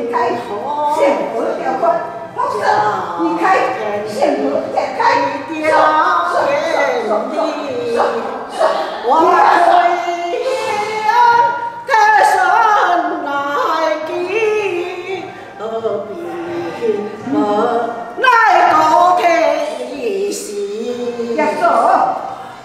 离开，线河条宽，红色离开，线河展开，我归天生来记，何必来高天时？ 呀走，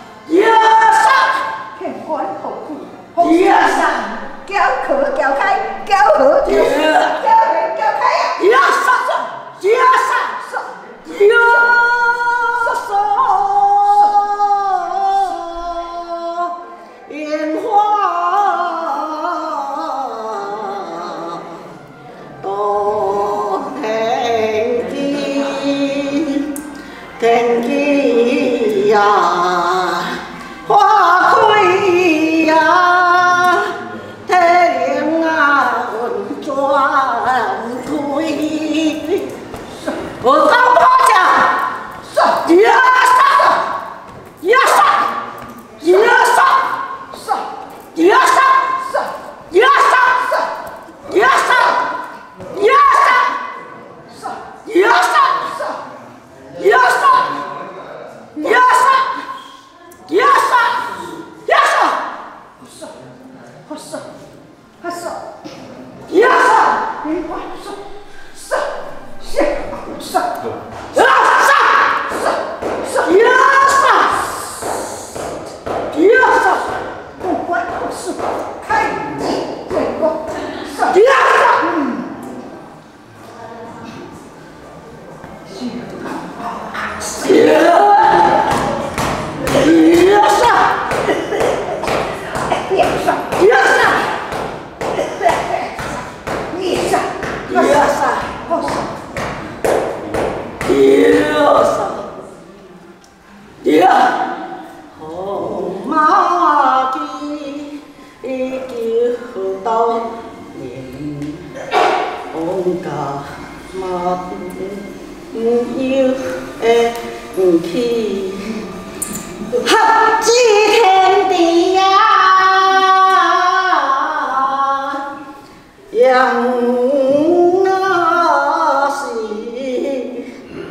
天官后苦，交可交开，交河交开呀！ 烟花到天际呀，花开呀，太阳啊，转推，我当婆家，呀杀，呀杀，呀杀，呀杀，呀杀，呀杀，呀杀，呀杀，呀杀，呀杀，呀杀， 好色， 呀杀。 天官色，线色， 呀杀！ 不管后事，开这个色， 呀杀！红马蹄叫到年，红甲马有去合知天地呀，人啊是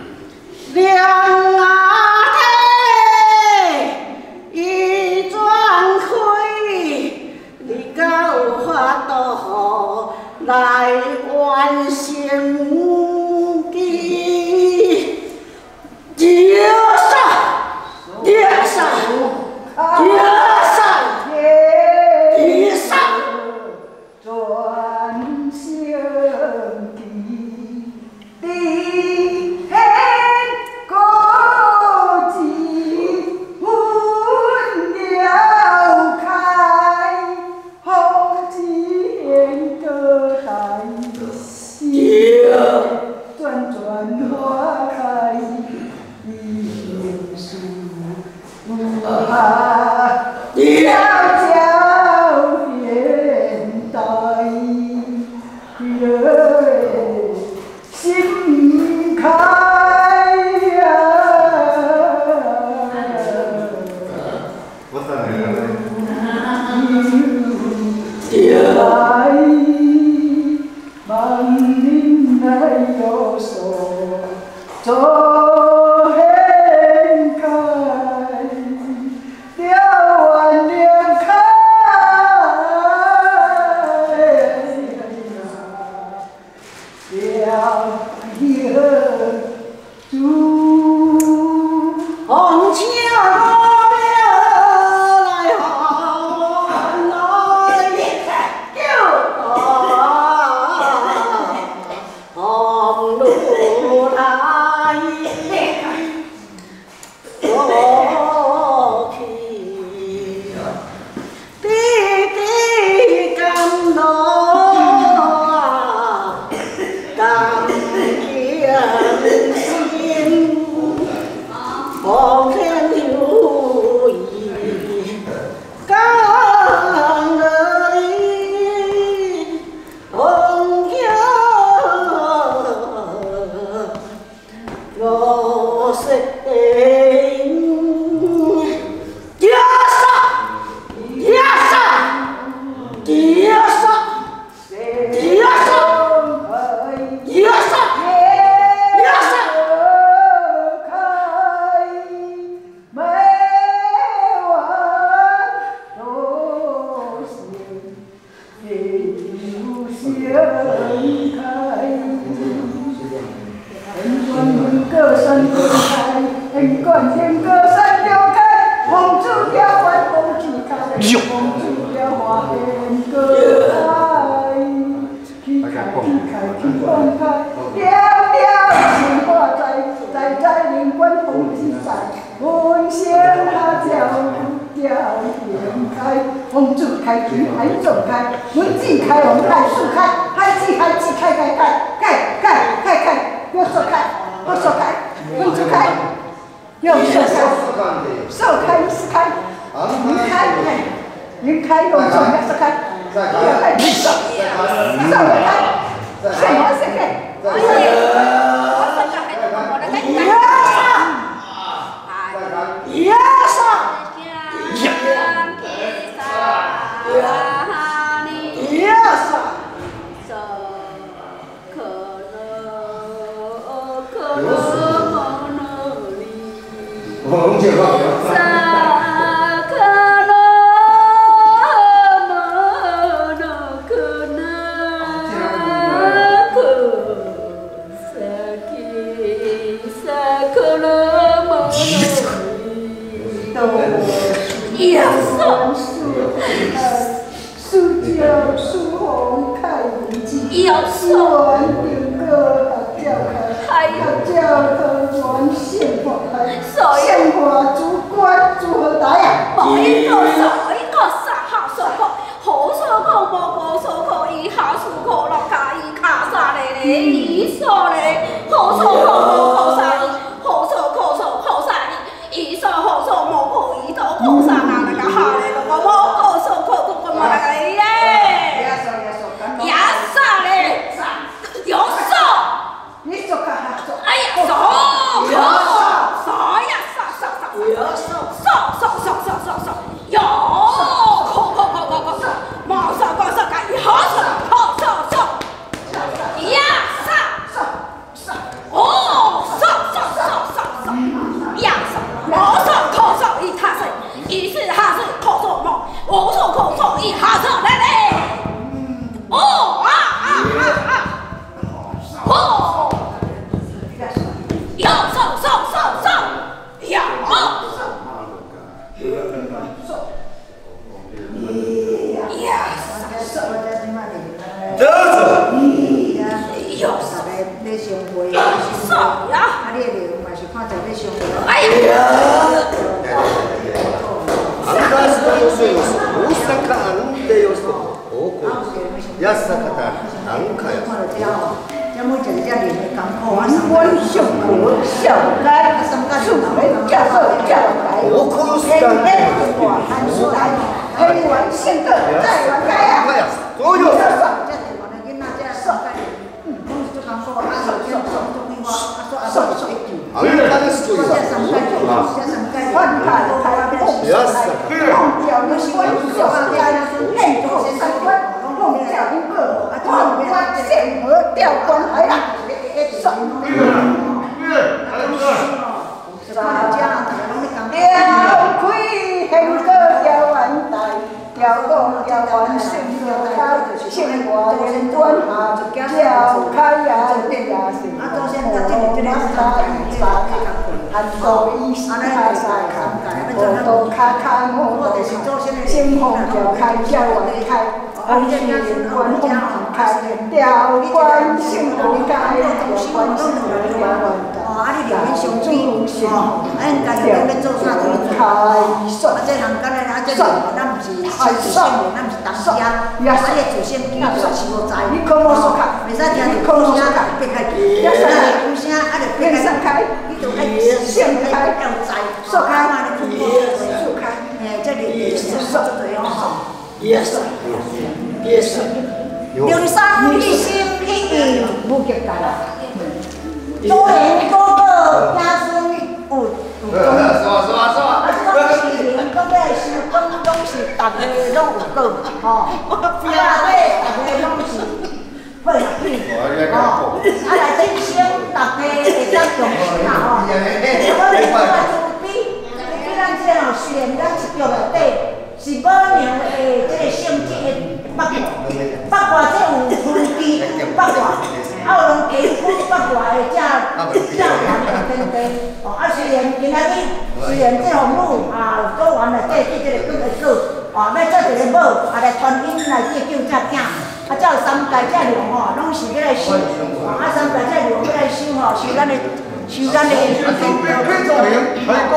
两啊体，伊转开，你敢有法度来完成机？Yeah. 门总开，门既开，我们开树开，开既开，既开，又说开，又说开，门就开，又说开，说开是开，门开，门开又说又说开，又开门说，说开，什么是开？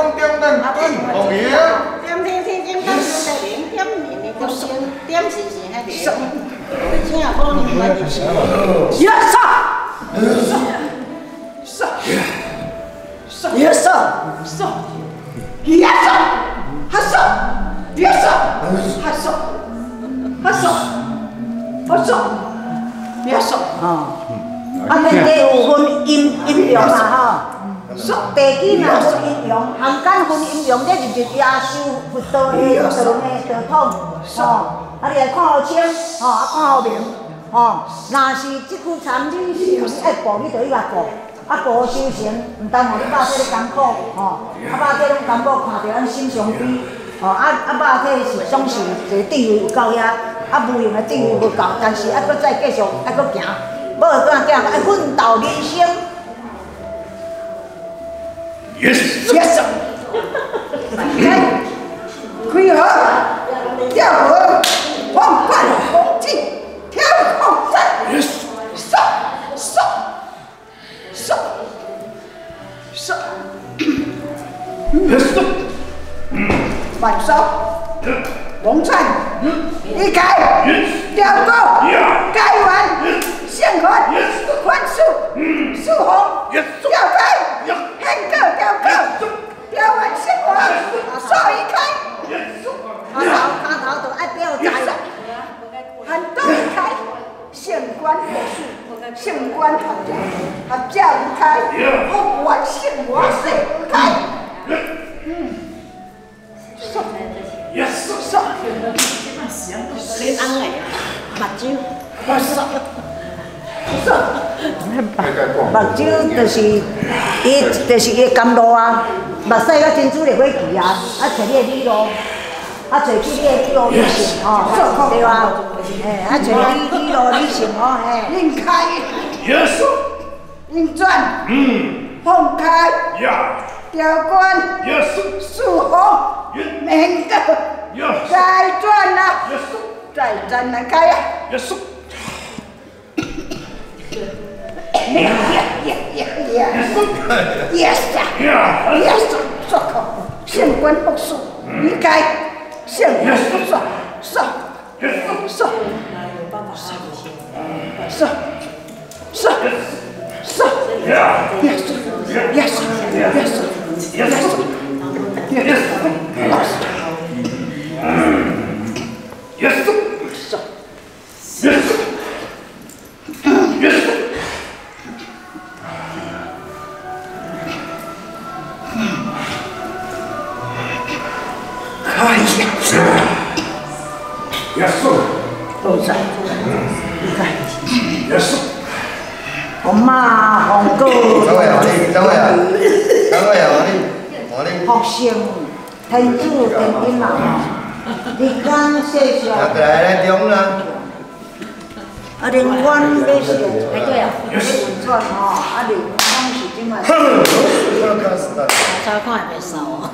点是啊，内底有分阴阳嘛吼，地基嘛分阴阳，寒间分阴阳，这就是亚修佛道的道统吼。啊，你来看好清吼，啊看好明吼。若是即句禅语是爱报，你就去甲报。啊，报修成，毋但互你肉体咧艰苦吼，啊肉体拢艰苦，看着咱心上悲吼。肉体是总是一个地位有够遐，无用的地位无够，但是还阁再继续还阁行。 无怎讲？爱奋斗人生。Yes。开河，跳河，放快风景，跳空山。上。晚上，龙川，离开，调过，改完。 献款，宽恕，恕红，调开，很够调够，调完献款，手一开，卡头就爱表在，很多离开，献官无数，献官合家离开，不管献我谁开，你安个目睭，目睭就是伊甘露啊，目屎甲珍珠的火气啊，啊找你的理路，啊找去你的理路旅行吼，对吧？嘿，啊找你理路旅行吼，嘿。引开，引转，放开，调关，束缚，免个，再转啊，再转来开啊。Yes，做好，县官不恕，离开，县官不恕，红马红狗，福星天主天兵嘛，日间世上。啊，灵官要是，对啊，转吼，啊，灵官是怎啊？早看会袂少哦。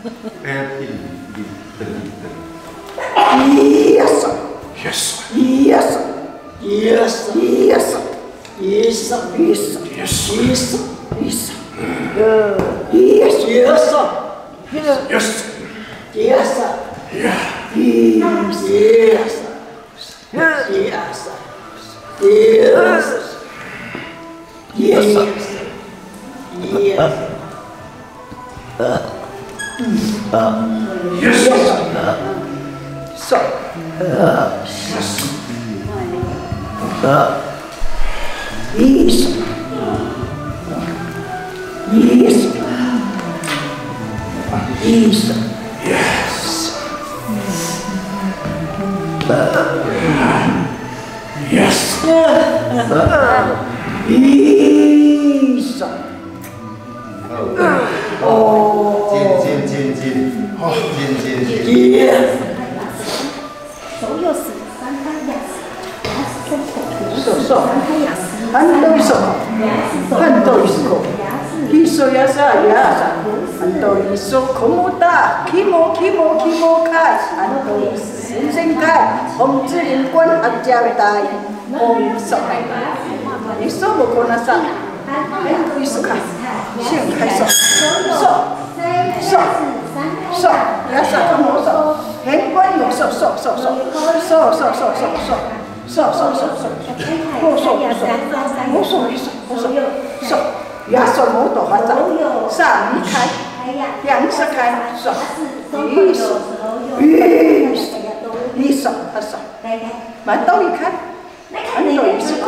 红之灵官合家代，红手，你手无可能上，你手开，先开手，手。 手，手，要手跟我手，很关有手，手，手，手，手，手，手，手，手，手，手，手，手，我手，我手，我手，我手，手，要手我都发展，三离开，两手开，手，一手，一手，一手，二手，慢到离开。很多意思，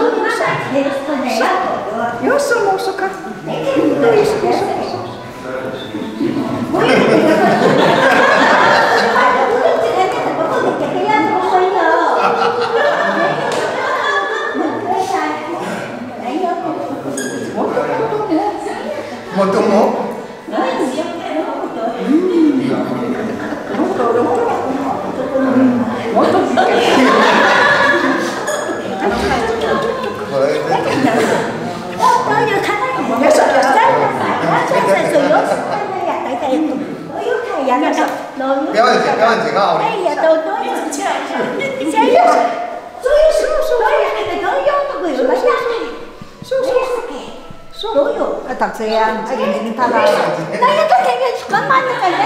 有什么说看？有意思，有什么说？tak sayang, ay hindi tala. Kaya ka kaya kaman ka kaya.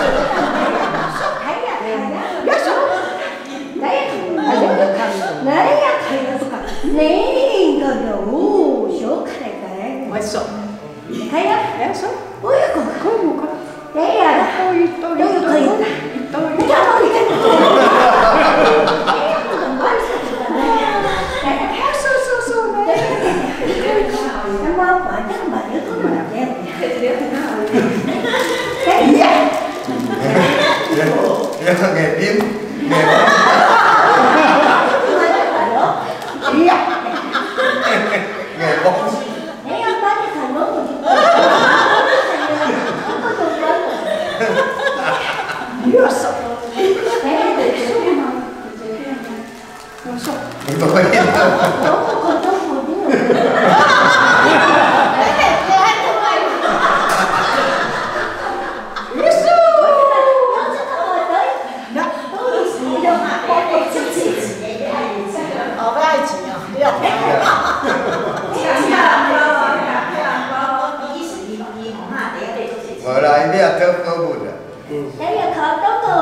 Naya kaya ka. Nee ga no, sho kare kare. Eso. Kaya? Eso. Oy ko. ¿Cómo? Kaya. Oy, to. Nghề tím, nghề nghề bóng. Mở lại đi à, cơ buồn à. Đấy là khởi tố tù.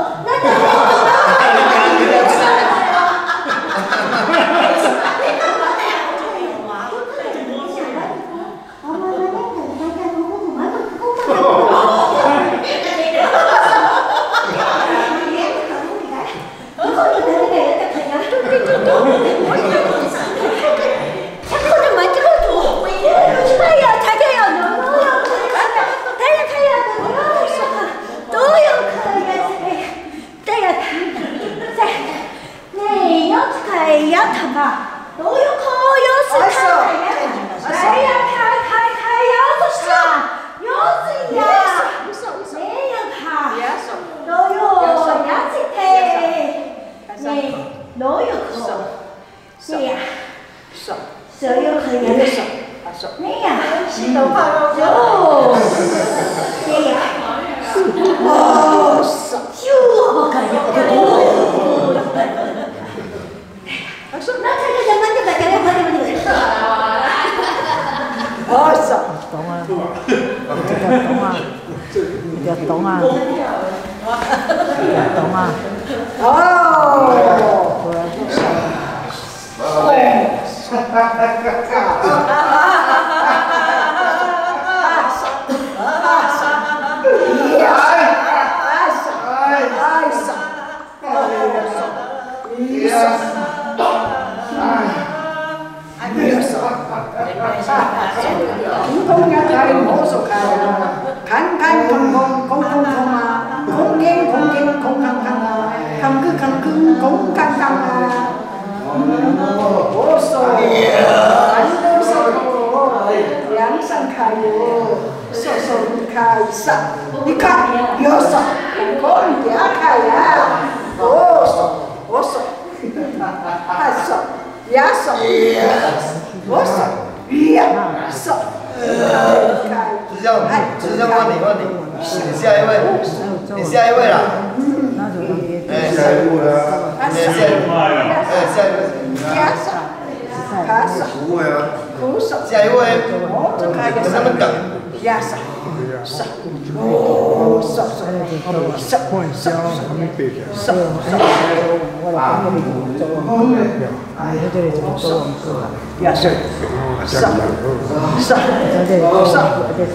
呀啥，啥，哦，啥啥，啥， 换销还没背起来。 啥， 我来跟你做王哥，你在这里做王哥， 呀啥，啥，啥， 在这里做啥？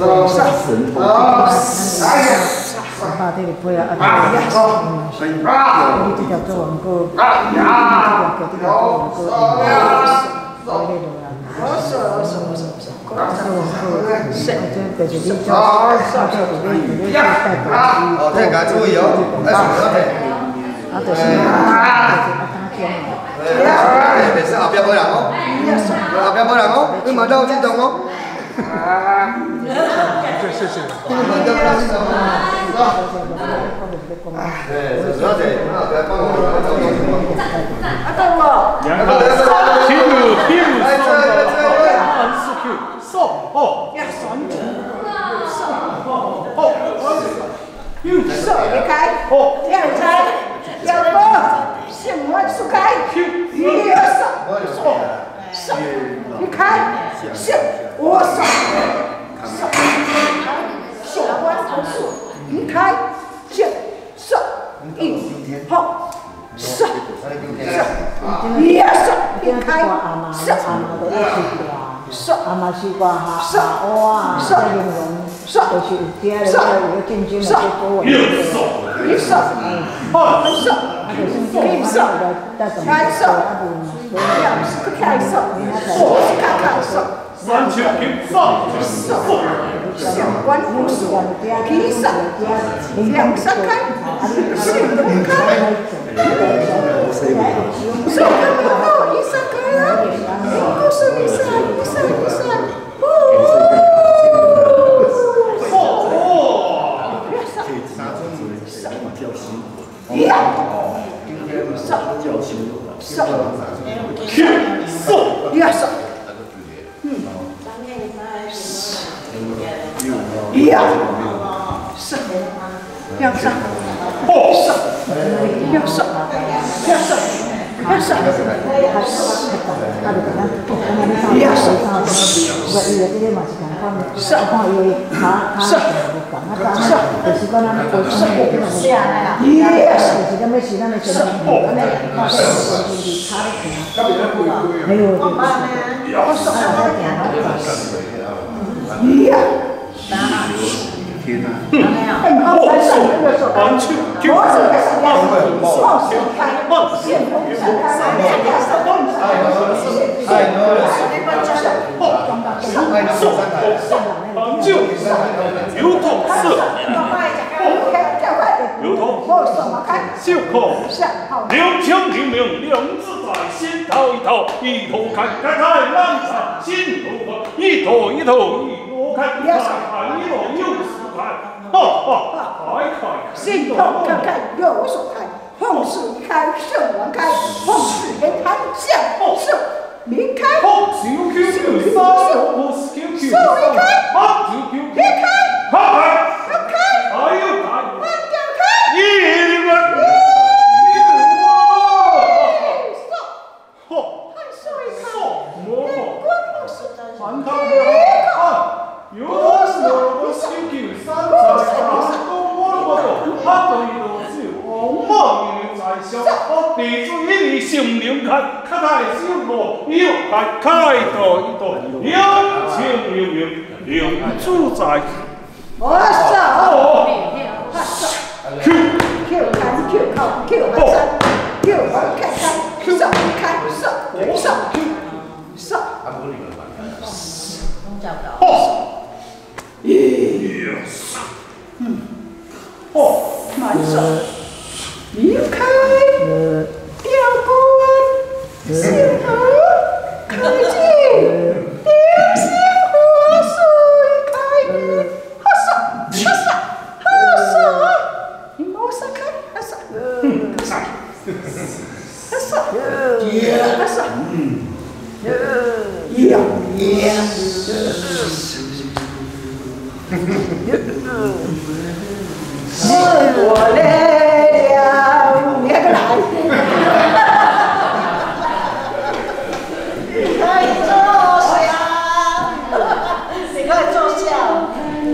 把这里不要啊！你这条做王哥，这条做王哥，在这里啊。 这个注意哦，来数了没？别是后边没人哦，后边没人哦，你慢到激动哦。 谢谢。 手离开，两开，两个，心我疏开，一手，离开，心我手，手关手，离开，心手，一好，手，一手，离开，手，手， 阿妈西瓜哈，哇，这形容。就是有啲有真正的这个一手，二手，一手，三手，两手开手，四手开手，三手手，相关护手，皮手，两手开，四手开，手开不一手开了，不是一手， 两枪灵明，两字在心头一头，一头看，看看浪上心头看，一头一头一头看，看看一头又是看，开开， 心头看看有所看，红树开，胜王开，红事连开，向手离开， 好，Q Q Q，手离开， 好，Q Q， 离开， 开，还有开， 慢点开， 一个。地主一里心灵看，看来心路又看开道一道，两情明明，两主宰。 我手，Q 看 Q 靠 Q 看山 ，Q 看看 Q 手看手，慢手，离开，吊棍，心头开进，流星火水开，好手，你莫撒开，好手，我来了，你还个来？你可以坐下，你可以坐下。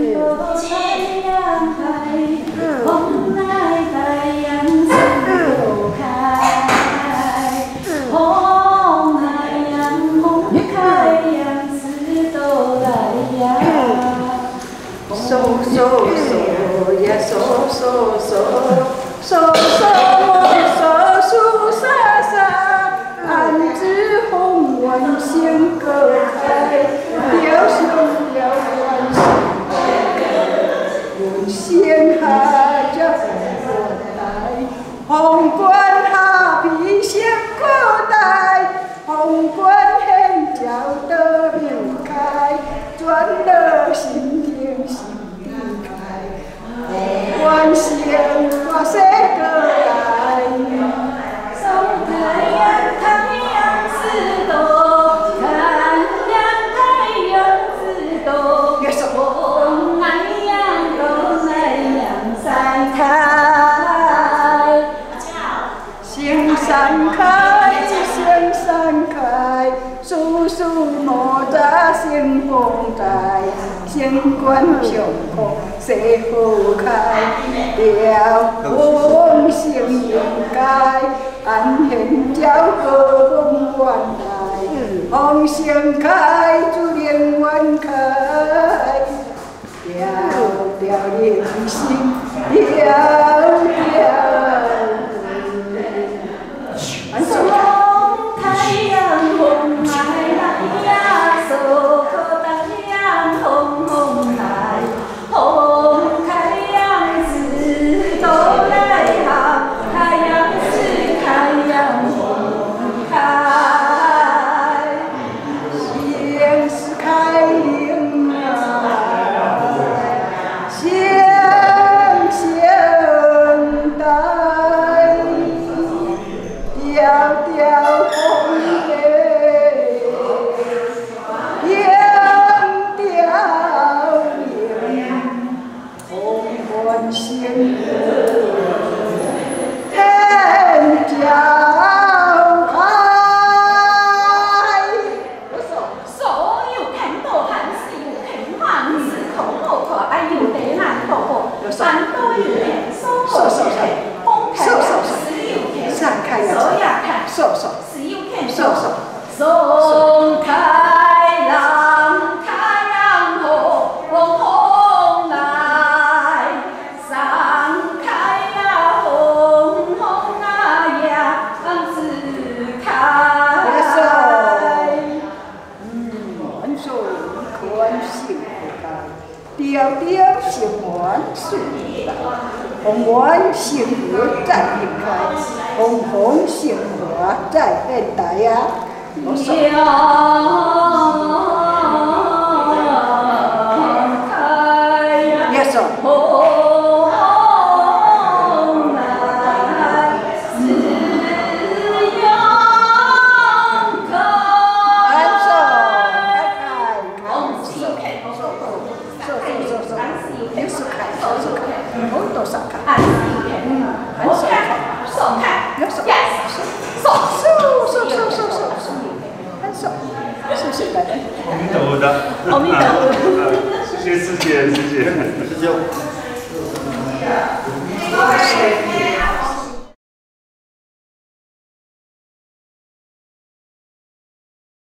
红冠下披星古代，红冠显照得流开，转了心田心地开，万星化世各来，送太阳太阳似朵，太阳太阳似朵，红太阳红太阳散开。星闪开，星闪开，处处莫扎星风在，星冠上空西湖开，了风星应该，安现朝歌风原来，风盛开，自然远开，了人心了。送太阳红来来呀，送个太阳红红来，红太阳是都来好，太阳是太阳红开，星是开灵啊，星星带。迢迢风叶，迢迢云，红冠星天照开。 所有看到汉是有看汉是口口可爱有得难口口，山都有看，收口有看，风看是有看， 散开呀！ 手呀看， 手手是有看手手。 松开浪，太阳红红来，散开呀红红啊呀，自开。 万寿宽幸福开，迢迢星环顺来，红丸星河再迎开，红红星河再现代呀。 迢开呀， 耶稣。 红来自永开。 安手开， 红是有看，红耶稣开，红多少开？ 安是有看，红看，手看耶稣。 ，yes， 手。 安手，谢谢大家。 阿弥陀佛的， 阿弥陀佛。 谢谢师姐，谢谢。 师兄。